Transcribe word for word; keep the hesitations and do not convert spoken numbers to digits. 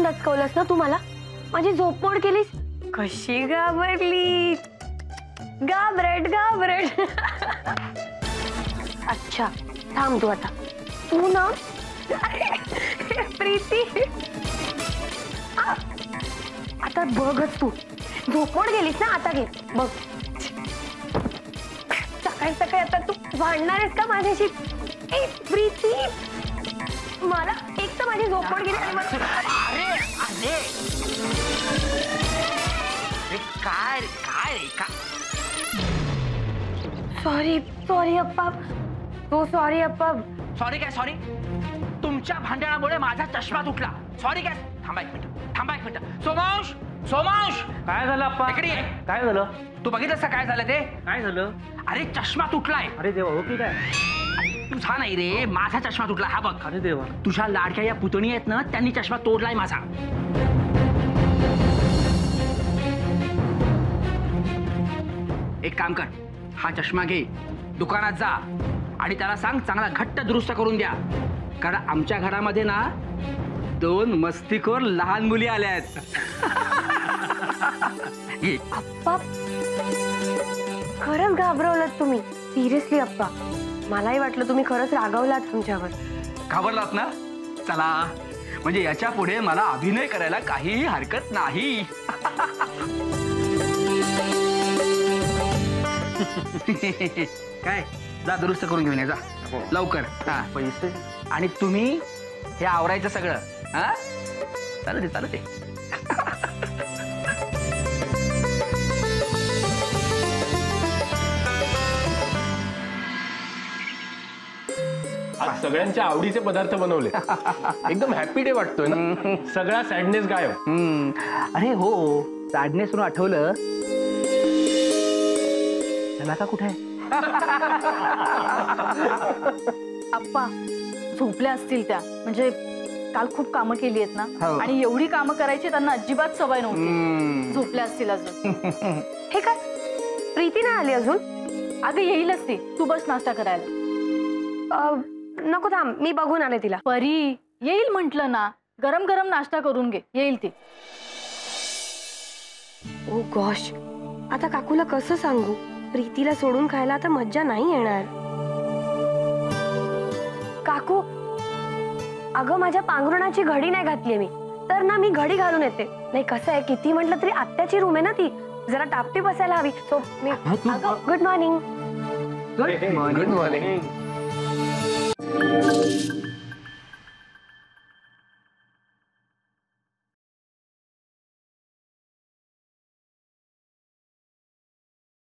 दचकवलंस ना तू मला, माझी झोपमोड केलीस. कशी घाबरली, घाबरट घाबरट. अच्छा थांब तू आता, तू ना प्रीती आता बघच तू, झोपमोड गेलीस ना, आता घे बघ. सकाळी सकाळी आता तू भांडणार आहेस का माझ्याशी? ए प्रीती, मला एक तर माझी झोपमोड गेली आणि मला अरे अरे काय काय का सॉरी सॉरी अप्पा, हो सॉरी अप्पा. सॉरी काय सॉरी? तुमच्या भांडणामुळे माझा चष्मा तुटला. सॉरी काय? थांबा एक मिनिट, थांबा एक मिनिट. सोमांश, सोमांश, काय झालं अप्पा? इकडे ये. काय झालं? तू बघितलंस का काय झालं ते? काय झालं? अरे चष्मा तुटलाय. अरे देवा, हो की काय? तुझा नाही रे, माझा चष्मा तुटला. हा बघ. अरे देवा. तुझ्या लाडक्या या पुतणी आहेत ना, त्यांनी चष्मा तोडलाय माझा. एक काम कर, हा चष्मा घे, दुकानात जा आणि त्याला सांग चांगला घट्ट दुरुस्त करून द्या. कारण आमच्या घरामध्ये ना दोन मस्तीखोर लहान मुली आल्या आहेत. अप्पा खरंच घाबरवलात तुम्ही, सिरियसली अप्पा. मलाही वाटलं तुम्ही खरंच रागवलात तुमच्यावर. घाबरलात ना? चला, म्हणजे याच्या पुढे मला अभिनय करायला काहीही हरकत नाही. काय, जा दुरुस्त करून घेऊन ये, जा लवकर. हा पैसे आणि तुम्ही हे आवरायचं सगळं. हा चालू दे चालू दे. आज सगळ्यांच्या आवडीचे पदार्थ बनवले. एकदम हॅपी डे वाटतोय ना, सगळा सॅडनेस गायब. हम्म, अरे हो, सॅडनेस म्हणून आठवलं, का कुठे आहे? अप्पा झोपल्या असतील त्या, म्हणजे काल खूप कामं केली आहेत ना, आणि एवढी कामं करायची त्यांना अजिबात सवय नव्हती. झोपल्या असतील अजून. हे काय, प्रीती नाही आली अजून? अगं येईलच ती, तू बस नाश्ता करायला. नको थांब, मी बघून आले तिला. परी येईल म्हंटल ना, गरम गरम नाश्ता करून घे, येईल ती. ओ गॉश, आता काकूला कसं सांगू? प्रीतीला सोडून खायला आता मज्जा नाही येणार. काकू, अगं माझ्या पांघरुणाची घडी नाही घातली मी, तर ना मी घडी घालून येते. नाही कसं आहे, किती म्हटलं तरी आत्याची रूम आहे ना ती, जरा टापटी बसायला हवी. सो मी गुड मॉर्निंग. Good morning.